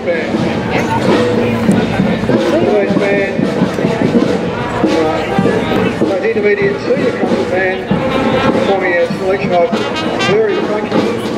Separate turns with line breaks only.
band. Today's band, both intermediate and senior concert band, performing a selection of very funky